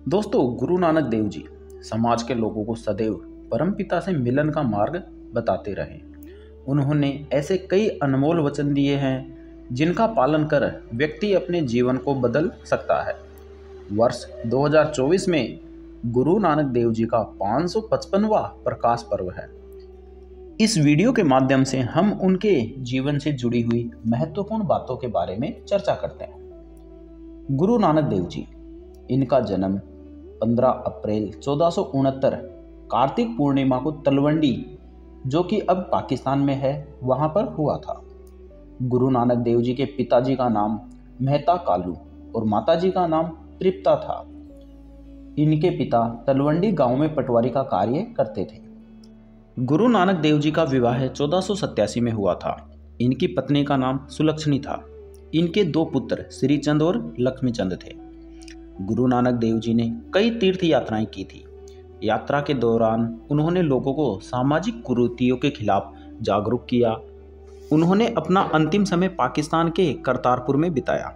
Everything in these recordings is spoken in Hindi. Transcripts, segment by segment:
दोस्तों, गुरु नानक देव जी समाज के लोगों को सदैव परमपिता से मिलन का मार्ग बताते रहे। उन्होंने ऐसे कई अनमोल वचन दिए हैं जिनका पालन कर व्यक्ति अपने जीवन को बदल सकता है। वर्ष 2024 में गुरु नानक देव जी का 555वां प्रकाश पर्व है। इस वीडियो के माध्यम से हम उनके जीवन से जुड़ी हुई महत्वपूर्ण बातों के बारे में चर्चा करते हैं। गुरु नानक देव जी, इनका जन्म 15 अप्रैल 1469 कार्तिक पूर्णिमा को तलवंडी, जो कि अब पाकिस्तान में है, वहां पर हुआ था। गुरु नानक देव जी के पिताजी का नाम मेहता कालू और माताजी का नाम तृप्ता था। इनके पिता तलवंडी गांव में पटवारी का कार्य करते थे। गुरु नानक देव जी का विवाह 1487 में हुआ था। इनकी पत्नी का नाम सुलक्षणी था। इनके दो पुत्र श्रीचंद और लक्ष्मीचंद थे। गुरु नानक देव जी ने कई तीर्थ यात्राएं की थी। यात्रा के दौरान उन्होंने लोगों को सामाजिक कुरीतियों के खिलाफ जागरूक किया। उन्होंने अपना अंतिम समय पाकिस्तान के करतारपुर में बिताया।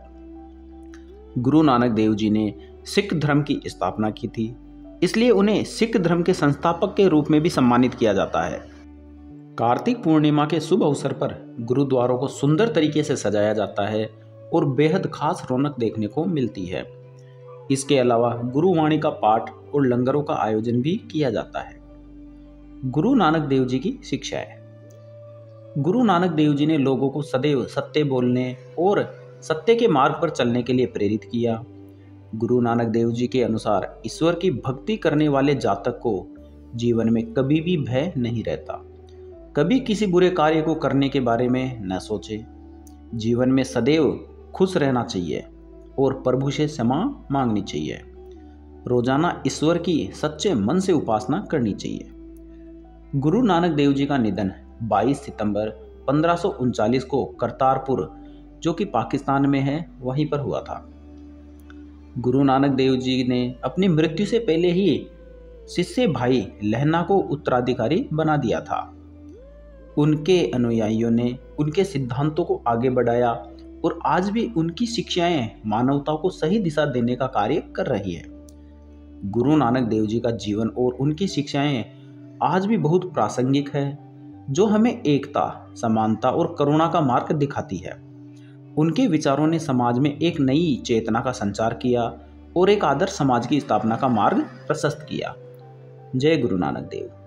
गुरु नानक देव जी ने सिख धर्म की स्थापना की थी, इसलिए उन्हें सिख धर्म के संस्थापक के रूप में भी सम्मानित किया जाता है। कार्तिक पूर्णिमा के शुभ अवसर पर गुरुद्वारों को सुंदर तरीके से सजाया जाता है और बेहद खास रौनक देखने को मिलती है। इसके अलावा गुरुवाणी का पाठ और लंगरों का आयोजन भी किया जाता है। गुरु नानक देव जी की शिक्षाएं। गुरु नानक देव जी ने लोगों को सदैव सत्य बोलने और सत्य के मार्ग पर चलने के लिए प्रेरित किया। गुरु नानक देव जी के अनुसार ईश्वर की भक्ति करने वाले जातक को जीवन में कभी भी भय नहीं रहता। कभी किसी बुरे कार्य को करने के बारे में न सोचे। जीवन में सदैव खुश रहना चाहिए और प्रभु से क्षमा मांगनी चाहिए। रोजाना ईश्वर की सच्चे मन से उपासना करनी चाहिए। गुरु नानक देव जी का निधन 22 सितंबर 1539 को करतारपुर, जो कि पाकिस्तान में है, वहीं पर हुआ था। गुरु नानक देव जी ने अपनी मृत्यु से पहले ही शिष्य भाई लहना को उत्तराधिकारी बना दिया था। उनके अनुयायियों ने उनके सिद्धांतों को आगे बढ़ाया और आज भी उनकी शिक्षाएं मानवता को सही दिशा देने का कार्य कर रही है। गुरु नानक देव जी का जीवन और उनकी शिक्षाएं आज भी बहुत प्रासंगिक है, जो हमें एकता, समानता और करुणा का मार्ग दिखाती है। उनके विचारों ने समाज में एक नई चेतना का संचार किया और एक आदर्श समाज की स्थापना का मार्ग प्रशस्त किया। जय गुरु नानक देव।